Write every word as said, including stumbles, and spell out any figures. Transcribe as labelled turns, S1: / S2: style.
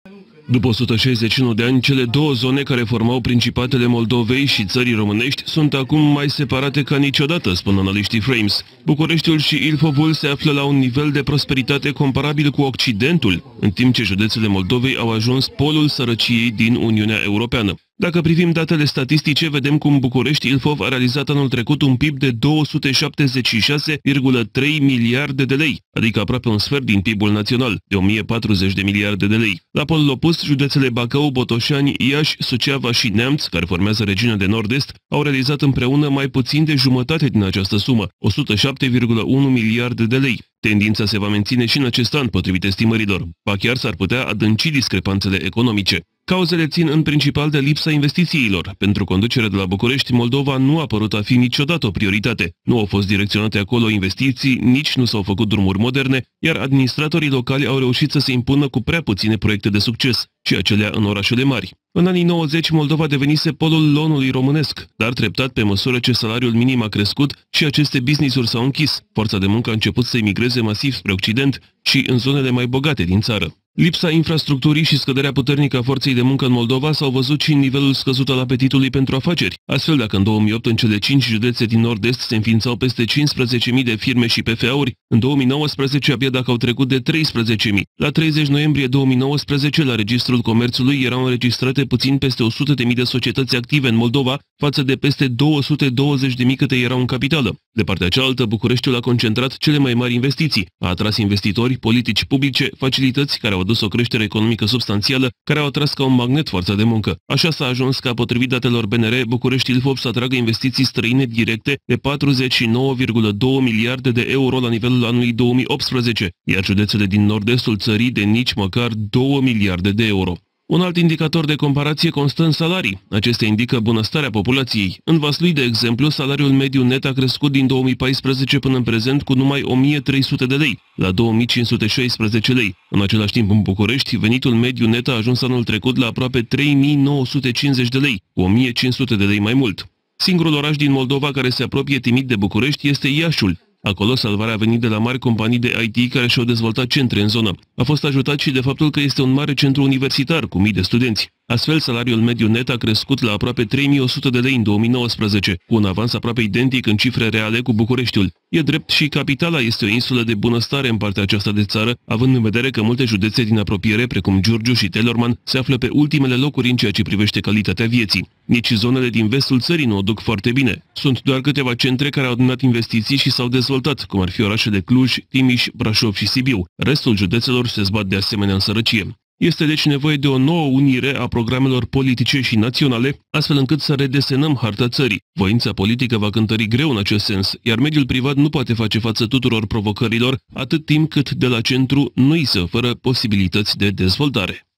S1: După o sută șaizeci și unu de ani, cele două zone care formau Principatele Moldovei și țării românești sunt acum mai separate ca niciodată, spun analiștii Frames. Bucureștiul și Ilfovul se află la un nivel de prosperitate comparabil cu Occidentul, în timp ce județele Moldovei au ajuns polul sărăciei din Uniunea Europeană. Dacă privim datele statistice, vedem cum București-Ilfov a realizat anul trecut un P I B de două sute șaptezeci și șase virgulă trei miliarde de lei, adică aproape un sfert din P I B-ul național, de o mie patruzeci de miliarde de lei. La polul opus, județele Bacău, Botoșani, Iași, Suceava și Neamț, care formează regiunea de nord-est, au realizat împreună mai puțin de jumătate din această sumă, o sută șapte virgulă unu miliarde de lei. Tendința se va menține și în acest an, potrivit estimărilor, ba chiar s-ar putea adânci discrepanțele economice. Cauzele țin în principal de lipsa investițiilor. Pentru conducerea de la București, Moldova nu a părut a fi niciodată o prioritate. Nu au fost direcționate acolo investiții, nici nu s-au făcut drumuri moderne, iar administratorii locali au reușit să se impună cu prea puține proiecte de succes, și acelea în orașele mari. În anii nouăzeci, Moldova devenise polul lonului românesc, dar treptat, pe măsură ce salariul minim a crescut, și aceste business-uri s-au închis. Forța de muncă a început să emigreze masiv spre Occident și în zonele mai bogate din țară. Lipsa infrastructurii și scăderea puternică a forței de muncă în Moldova s-au văzut și în nivelul scăzut al apetitului pentru afaceri. Astfel, dacă în două mii opt în cele cinci județe din nord-est se înființau peste cincisprezece mii de firme și P F A-uri, în două mii nouăsprezece abia dacă au trecut de treisprezece mii. La treizeci noiembrie două mii nouăsprezece, la Registrul Comerțului erau înregistrate puțin peste o sută de mii de societăți active în Moldova, față de peste două sute douăzeci de mii câte erau în capitală. De partea cealaltă, Bucureștiul a concentrat cele mai mari investiții, a atras investitori, politici publice, facilități care au adus o creștere economică substanțială, care au atras ca un magnet forța de muncă. Așa s-a ajuns ca, potrivit datelor B N R, București-Ilfov să atragă investiții străine directe de patruzeci și nouă virgulă doi miliarde de euro la nivelul anului două mii optsprezece, iar județele din nord-estul țării de nici măcar două miliarde de euro. Un alt indicator de comparație constă în salarii. Acestea indică bunăstarea populației. În Vaslui, de exemplu, salariul mediu net a crescut din două mii paisprezece până în prezent cu numai o mie trei sute de lei, la două mii cinci sute șaisprezece lei. În același timp, în București, venitul mediu net a ajuns anul trecut la aproape trei mii nouă sute cincizeci de lei, cu o mie cinci sute de lei mai mult. Singurul oraș din Moldova care se apropie timid de București este Iașiul. Acolo, salvarea a venit de la mari companii de I T care și-au dezvoltat centre în zonă. A fost ajutat și de faptul că este un mare centru universitar cu mii de studenți. Astfel, salariul mediu net a crescut la aproape trei mii o sută de lei în două mii nouăsprezece, cu un avans aproape identic în cifre reale cu Bucureștiul. E drept, și capitala este o insulă de bunăstare în partea aceasta de țară, având în vedere că multe județe din apropiere, precum Giurgiu și Telorman, se află pe ultimele locuri în ceea ce privește calitatea vieții. Nici zonele din vestul țării nu o duc foarte bine. Sunt doar câteva centre care au adunat investiții și s-au dezvoltat, cum ar fi orașele Cluj, Timiș, Brașov și Sibiu. Restul județelor se zbat de asemenea în sărăcie. Este deci nevoie de o nouă unire a programelor politice și naționale, astfel încât să redesenăm harta țării. Voința politică va cântări greu în acest sens, iar mediul privat nu poate face față tuturor provocărilor, atât timp cât de la centru nu îi se oferă posibilități de dezvoltare.